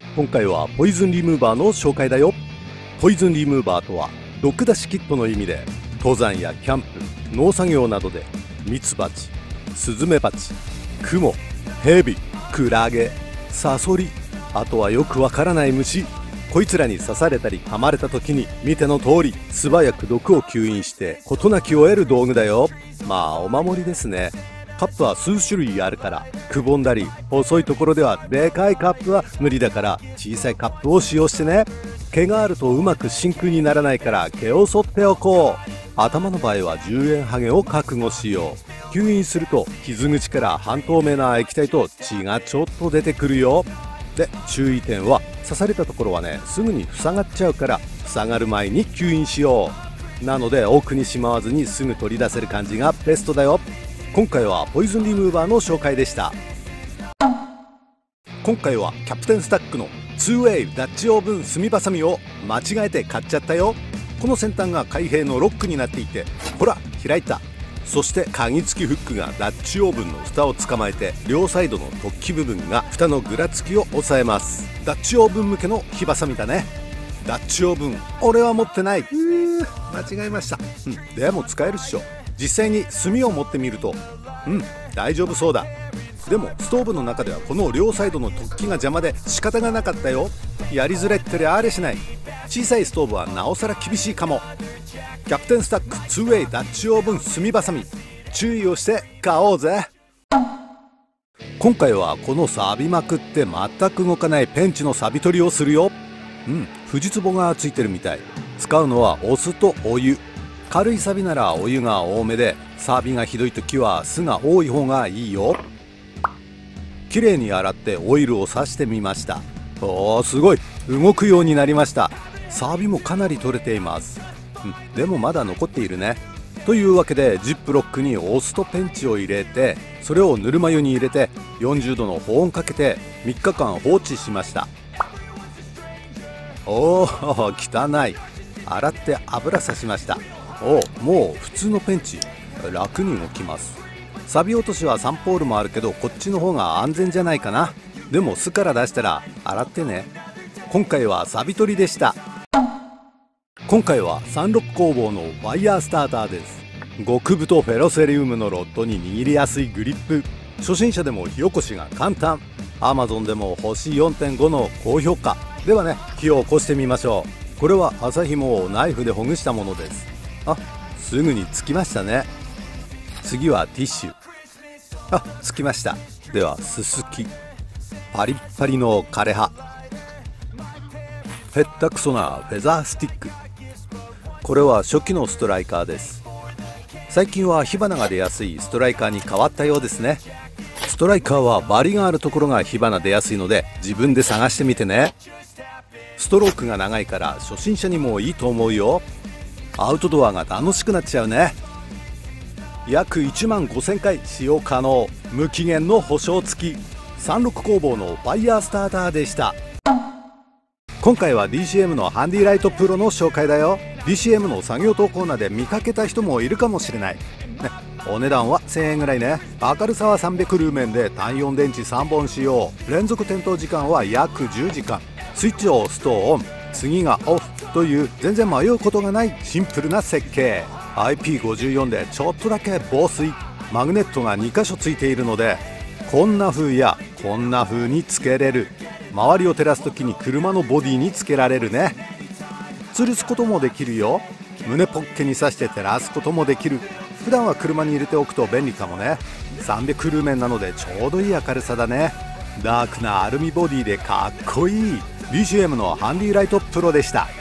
今回はポイズンリムーバーの紹介だよ。ポイズンリムーバーとは毒出しキットの意味で、登山やキャンプ、農作業などでミツバチ、スズメバチ、クモ、ヘビ、クラゲ、サソリ、あとはよくわからない虫、こいつらに刺されたり噛まれた時に見ての通り素早く毒を吸引して事なきを得る道具だよ。まあお守りですね。カップは数種類あるから、くぼんだり細いところではでかいカップは無理だから小さいカップを使用してね。毛があるとうまく真空にならないから毛を剃っておこう。頭の場合は10円ハゲを覚悟しよう。吸引すると傷口から半透明な液体と血がちょっと出てくるよ。で、注意点は刺されたところはね、すぐに塞がっちゃうから塞がる前に吸引しよう。なので奥にしまわずにすぐ取り出せる感じがベストだよ。今回はポイズンリムーバーの紹介でした。今回はキャプテンスタックの 2way ダッチオーブン炭バサミを間違えて買っちゃったよ。この先端が開閉のロックになっていて、ほら開いた。そして鍵付きフックがダッチオーブンの蓋を捕まえて、両サイドの突起部分が蓋のぐらつきを押さえます。ダッチオーブン向けの火バサミだね。ダッチオーブン俺は持ってない。間違えました。でも使えるっしょ。実際に炭を持ってみると大丈夫そうだ。でもストーブの中ではこの両サイドの突起が邪魔で仕方がなかったよ。やりづらいってりゃあれしない。小さいストーブはなおさら厳しいかも。キャプテンスタック 2way ダッチオーブン炭バサミ、注意をして買おうぜ。今回はこの錆びまくって全く動かないペンチの錆び取りをするよ。フジツボがついてるみたい。使うのはお酢とお湯。軽い錆ならお湯が多めで、錆がひどい時は酢が多い方がいいよ。きれいに洗ってオイルをさしてみました。おー、すごい動くようになりました。錆もかなり取れています。でもまだ残っているね。というわけでジップロックにお酢とペンチを入れて、それをぬるま湯に入れて40度の保温かけて3日間放置しました。おー、汚い。洗って油さしました。もう普通のペンチ、楽に動きます。錆落としはサンポールもあるけど、こっちの方が安全じゃないかな。でも巣から出したら洗ってね。今回は錆取りでした。今回は36工房のワイヤースターターです。極太フェロセリウムのロッドに握りやすいグリップ、初心者でも火起こしが簡単、 Amazon でも星 4.5 の高評価。ではね、火を起こしてみましょう。これは麻紐をナイフでほぐしたものです。すぐにつきましたね。次はティッシュ。つきました。ではすすき、パリッパリの枯葉、へったくそなフェザースティック。これは初期のストライカーです。最近は火花が出やすいストライカーに変わったようですね。ストライカーはバリがあるところが火花出やすいので、自分で探してみてね。ストロークが長いから初心者にもいいと思うよ。アウトドアが楽しくなっちゃうね。約1万5000回使用可能、無期限の保証付き、36工房のファイヤースターターでした。今回は DCM のハンディライトプロの紹介だよ。 DCM の作業灯コーナーで見かけた人もいるかもしれない、お値段は1000円ぐらいね。明るさは300ルーメンで単4電池3本使用。連続点灯時間は約10時間。スイッチを押すとオン、次がオフという全然迷うことがないシンプルな設計。 IP54 でちょっとだけ防水。マグネットが2箇所ついているので、こんな風やこんな風につけれる。周りを照らす時に車のボディにつけられるね。吊るすこともできるよ。胸ポッケに挿して照らすこともできる。普段は車に入れておくと便利かもね。300ルーメンなのでちょうどいい明るさだね。ダークなアルミボディでかっこいい。 DCM のハンディライトプロでした。